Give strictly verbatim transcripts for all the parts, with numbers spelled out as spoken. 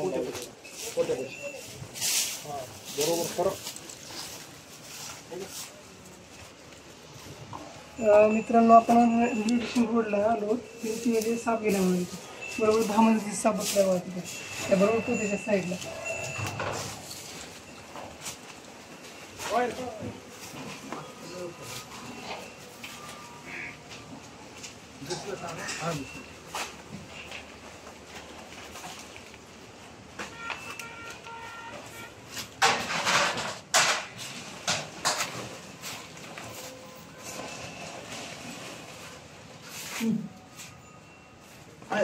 बरोबर खरं. मित्रांनो आपण रोडला आलो तिथे साप गेला म्हणून बरोबर दहा म्हणजे साप बसला बघा तिथे त्या बरोबर तो त्याच्या साईडला. आहे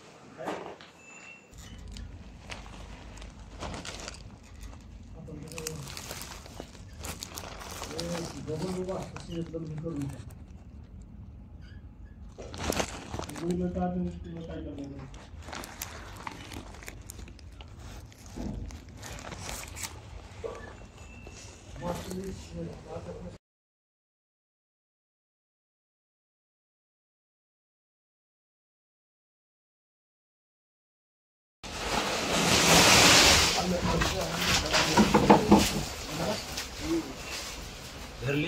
धरली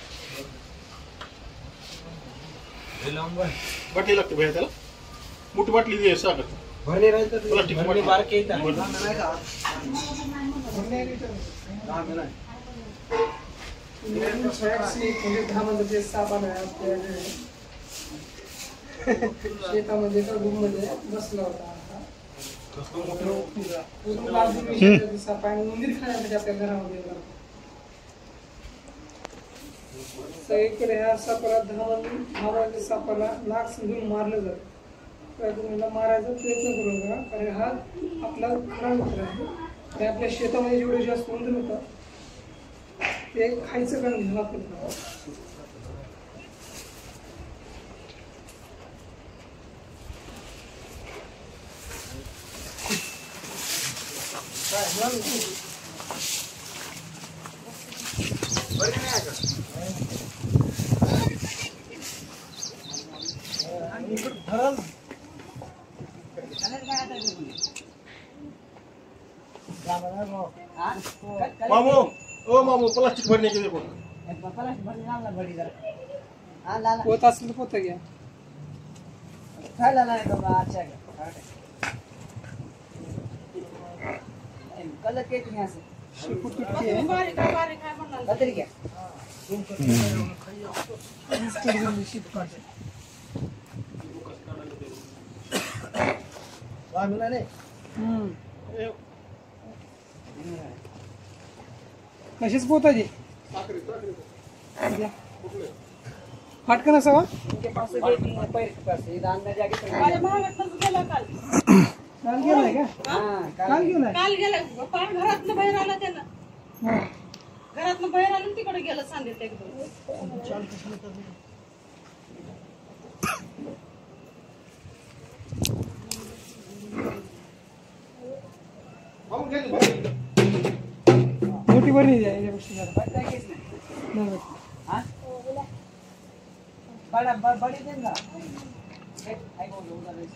बाटली लागते भैया त्याला मोठी बाटली दे सागर भरली राहायचं प्लास्टिक बाटली बारके येतात नाही का म्हणजे साप आला शेतामध्ये का रूम मध्ये बसला होता साप आणि मंदिर खाण्यासाठी आपल्या घरामध्ये सगळीकडे ह्या सापाला धावून धावाच्या सापाला नाक समजून मारलं जातं. त्या तुम्हाला मारायचा प्रयत्न करू नका कारण हा आपला खरा मित्र आहे आणि आपल्या शेतामध्ये जेवढे जास्त उंदीर होतात ते खायचं कारण घ्यावं लागतं. मामू ओ मामू प्लास्टिक भरने के लिए बोल प्लास्टिक भरने लागला बडी जरा हां लाला पोत असेल तर पोत घ्या खायला नाही बाबा अच्छा कलर केक नाही असं शिपूट कुठे आहे बारीक बारीक काय म्हणणार कतरी घ्या शिपूट वांगला रे हम्म कशीच पोताची फाटकन असावा माझ्या भावातनं गेला काल काल गेलाय का काल गेलाय काल गेला पाय घरातनं बाहेर आला त्यानं घरातनं बाहेर आलं तिकडे गेलं सांगितलं एकदम मोठी बरी द्या याच्यापेक्षा जरा हाँ बड़ा बड़ी दिन का आई बोल रहा हूँ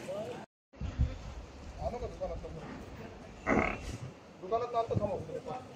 दुकानात दुकानात थांबव